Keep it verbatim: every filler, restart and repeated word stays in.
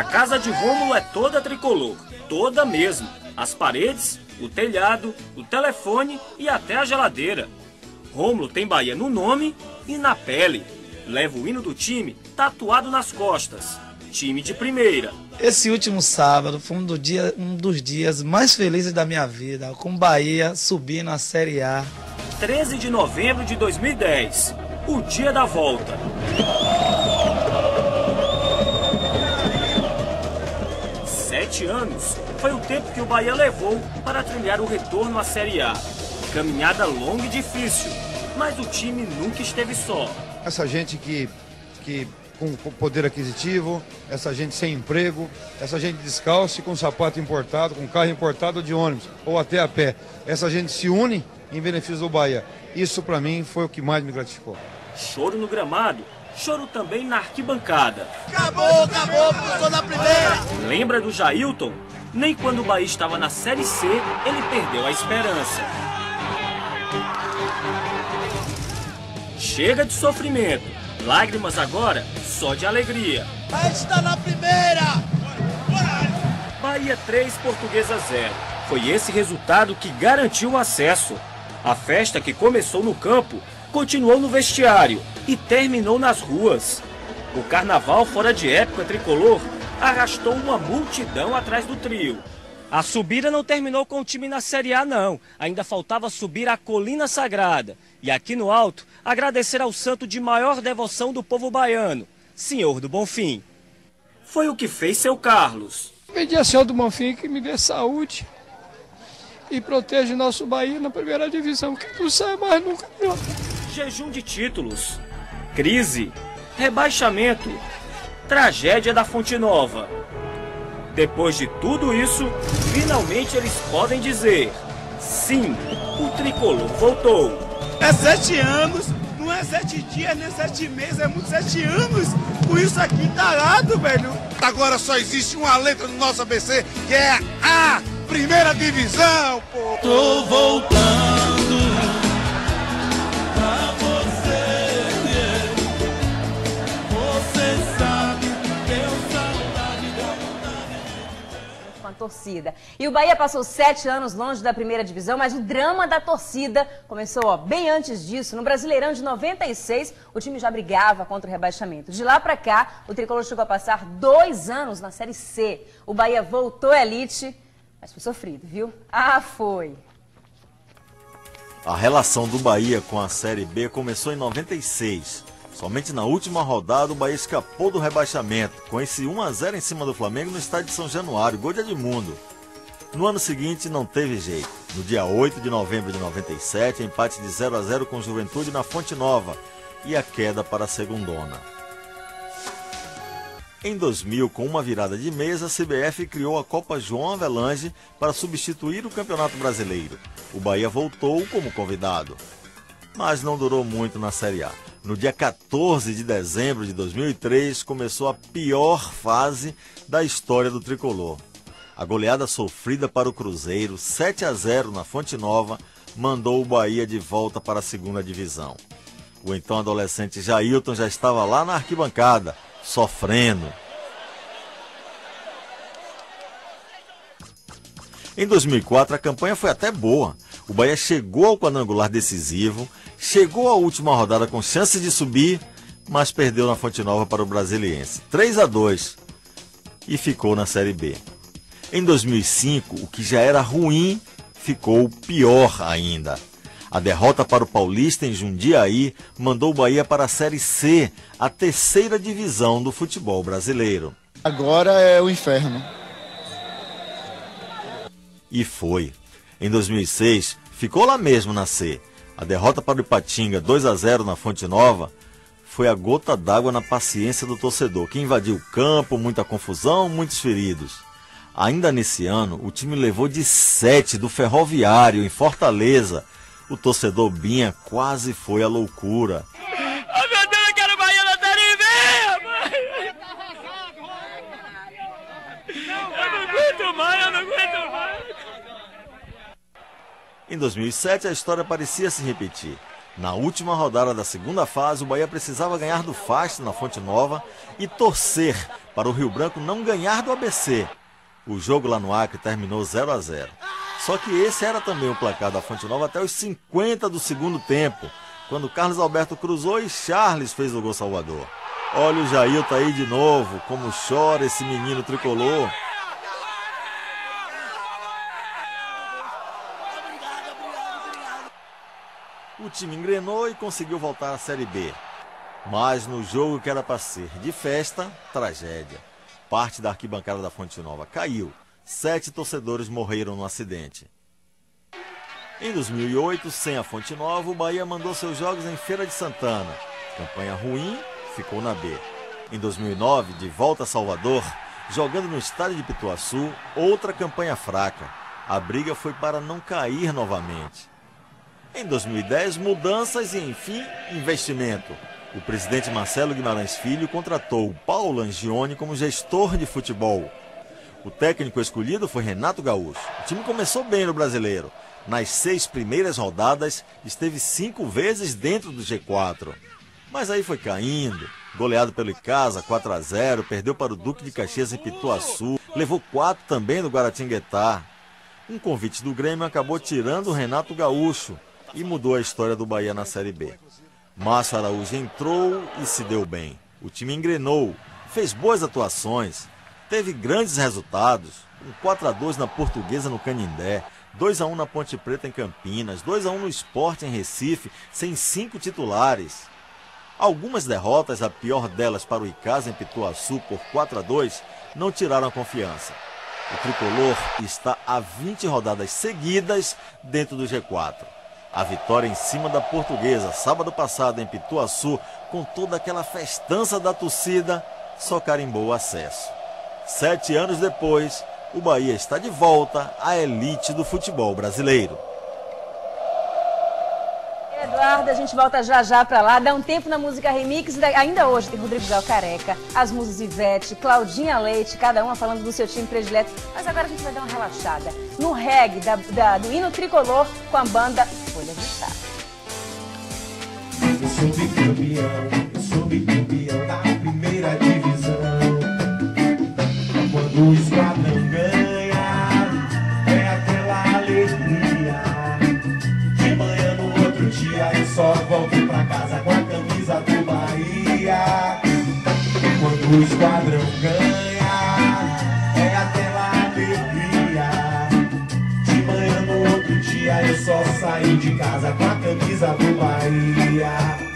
casa de Rômulo é toda tricolor, toda mesmo. As paredes, o telhado, o telefone e até a geladeira. Rômulo tem Bahia no nome e na pele. Leva o hino do time tatuado nas costas. Time de primeira. Esse último sábado foi um, do dia, um dos dias mais felizes da minha vida, com Bahia subindo a Série A. treze de novembro de dois mil e dez, o dia da volta. Sete anos foi o tempo que o Bahia levou para trilhar o retorno à Série A. Caminhada longa e difícil, mas o time nunca esteve só. Essa gente que, que com poder aquisitivo, essa gente sem emprego, essa gente descalço, com sapato importado, com carro importado de ônibus ou até a pé. Essa gente se une em benefício do Bahia. Isso para mim foi o que mais me gratificou. Choro no gramado, choro também na arquibancada. Acabou, acabou, passou na primeira. Lembra do Jailton? Nem quando o Bahia estava na Série C, ele perdeu a esperança. Chega de sofrimento. Lágrimas agora, só de alegria. A gente está na primeira. Bahia três, Portuguesa zero. Foi esse resultado que garantiu o acesso. A festa que começou no campo, continuou no vestiário e terminou nas ruas. O carnaval fora de época tricolor arrastou uma multidão atrás do trio. A subida não terminou com o time na Série A não, ainda faltava subir a Colina Sagrada. E aqui no alto, agradecer ao santo de maior devoção do povo baiano, Senhor do Bonfim. Foi o que fez seu Carlos. Pedi a Senhor do Bonfim que me dê saúde e proteja o nosso Bahia na primeira divisão, que não sai mais nunca. Não. Jejum de títulos, crise, rebaixamento, tragédia da Fonte Nova. Depois de tudo isso, finalmente eles podem dizer: sim, o tricolor voltou. É sete anos, não é sete dias, nem sete meses, é muito sete anos. Com isso aqui tarado, velho. Agora só existe uma letra no nosso A B C, que é a primeira divisão, pô. Tô voltando pra você. Você sabe que eu saudade da vontade. Com a torcida. E o Bahia passou sete anos longe da primeira divisão, mas o drama da torcida começou ó, bem antes disso. No Brasileirão de noventa e seis, o time já brigava contra o rebaixamento. De lá pra cá, o tricolor chegou a passar dois anos na Série C. O Bahia voltou à elite, mas foi sofrido, viu? Ah, foi. A relação do Bahia com a Série B começou em noventa e seis. Somente na última rodada o Bahia escapou do rebaixamento, com esse um a zero em cima do Flamengo no estádio de São Januário, gol de Edmundo. No ano seguinte não teve jeito. No dia oito de novembro de noventa e sete, empate de zero a zero com o Juventude na Fonte Nova e a queda para a segundona. Em dois mil, com uma virada de mesa, a C B F criou a Copa João Avelange para substituir o Campeonato Brasileiro. O Bahia voltou como convidado, mas não durou muito na Série A. No dia quatorze de dezembro de dois mil e três, começou a pior fase da história do tricolor. A goleada sofrida para o Cruzeiro, sete a zero na Fonte Nova, mandou o Bahia de volta para a segunda divisão. O então adolescente Jailton já estava lá na arquibancada, sofrendo. Em dois mil e quatro, a campanha foi até boa. O Bahia chegou ao quadrangular decisivo, chegou à última rodada com chances de subir, mas perdeu na Fonte Nova para o Brasiliense, três a dois, e ficou na Série B. Em dois mil e cinco, o que já era ruim ficou pior ainda. A derrota para o Paulista em Jundiaí mandou o Bahia para a Série C, a terceira divisão do futebol brasileiro. Agora é o inferno. E foi. Em dois mil e seis, ficou lá mesmo na C. A derrota para o Ipatinga, dois a zero na Fonte Nova, foi a gota d'água na paciência do torcedor, que invadiu o campo, muita confusão, muitos feridos. Ainda nesse ano, o time levou de sete do Ferroviário, em Fortaleza. O torcedor Binha quase foi à loucura. Oh, meu Deus, eu quero Bahia na Série B, mãe! Eu não aguento mais, eu não aguento mais! Em dois mil e sete, a história parecia se repetir. Na última rodada da segunda fase, o Bahia precisava ganhar do Fast na Fonte Nova e torcer para o Rio Branco não ganhar do A B C. O jogo lá no Acre terminou zero a zero. Só que esse era também o placar da Fonte Nova até os cinquenta do segundo tempo, quando Carlos Alberto cruzou e Charles fez o gol salvador. Olha o Jailton aí de novo, como chora esse menino tricolor. O time engrenou e conseguiu voltar à Série B. Mas no jogo que era para ser de festa, tragédia. Parte da arquibancada da Fonte Nova caiu. Sete torcedores morreram no acidente. Em dois mil e oito, sem a Fonte Nova, o Bahia mandou seus jogos em Feira de Santana. Campanha ruim, ficou na B. Em dois mil e nove, de volta a Salvador, jogando no estádio de Pituaçu, outra campanha fraca. A briga foi para não cair novamente. Em dois mil e dez, mudanças e, enfim, investimento. O presidente Marcelo Guimarães Filho contratou Paulo Angione como gestor de futebol. O técnico escolhido foi Renato Gaúcho. O time começou bem no Brasileiro. Nas seis primeiras rodadas, esteve cinco vezes dentro do G quatro. Mas aí foi caindo. Goleado pelo Icasa, quatro a zero, perdeu para o Duque de Caxias em Pituaçu, levou quatro também no Guaratinguetá. Um convite do Grêmio acabou tirando o Renato Gaúcho e mudou a história do Bahia na Série B. Márcio Araújo entrou e se deu bem. O time engrenou, fez boas atuações, teve grandes resultados. Um quatro a dois na Portuguesa no Canindé, dois a um na Ponte Preta em Campinas, dois a um no Sport em Recife, sem cinco titulares. Algumas derrotas, a pior delas para o Icasa em Pituaçu por quatro a dois, não tiraram a confiança. O tricolor está há vinte rodadas seguidas dentro do G quatro. A vitória em cima da Portuguesa, sábado passado em Pituaçu, com toda aquela festança da torcida, só carimbou o acesso. Sete anos depois, o Bahia está de volta à elite do futebol brasileiro. Eduardo, a gente volta já já pra lá, dá um tempo na música remix, ainda hoje tem Rodrigo Gal Careca, as musas Ivete, Claudinha Leite, cada uma falando do seu time predileto, mas agora a gente vai dar uma relaxada no reggae da, da, do hino tricolor com a banda Folha de Estado. Eu sou bicampeão, eu sou bicampeão da primeira divisão. Quando o esquadrão ganha, é aquela alegria. De manhã no outro dia eu só volto pra casa com a camisa do Bahia. Quando o esquadrão ganha, é aquela alegria. De manhã no outro dia eu só saio de casa com a camisa do Bahia.